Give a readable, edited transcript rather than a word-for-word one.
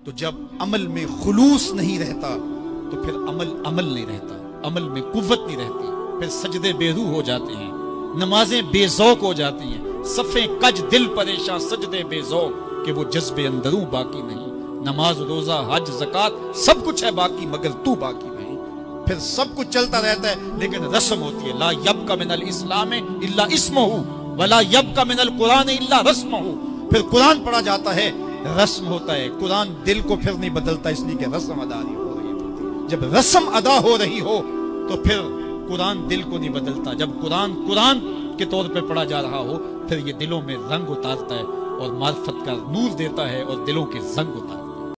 तो जब अमल में खुलूस नहीं रहता तो फिर अमल नहीं रहता, अमल में कुव्वत नहीं रहती, फिर सजदे बेरूह हो जाते हैं, नमाजें बेज़ौक हो जाती हैं, सफ़े कज दिल परेशान सजदे बेज़ौक कि वो जज्बे अंदरूं बाकी नहीं। नमाज रोजा हज ज़कात सब कुछ है बाकी मगर तू बाकी नहीं। फिर सब कुछ चलता रहता है लेकिन रस्म होती है, ला यब्का मिनल इस्लाम इल्ला इस्मुहु वला यब्का मिनल कुरान इल्ला रस्मुहु। फिर कुरान पढ़ा जाता है, रस्म होता है, कुरान दिल को फिर नहीं बदलता, इसलिए कि रस्म अदा नहीं हो रही होती। जब रस्म अदा हो रही हो तो फिर कुरान दिल को नहीं बदलता। जब कुरान के तौर पे पढ़ा जा रहा हो फिर ये दिलों में रंग उतारता है और मार्फत का नूर देता है और दिलों के जंग उतारता है।